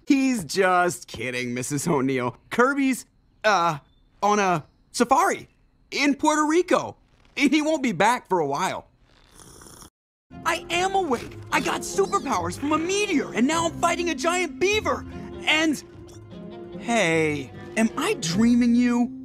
He's just kidding, Mrs. O'Neill. Kirby's, on a safari in Puerto Rico. He won't be back for a while. I am awake. I got superpowers from a meteor, and now I'm fighting a giant beaver. And... Hey, am I dreaming you?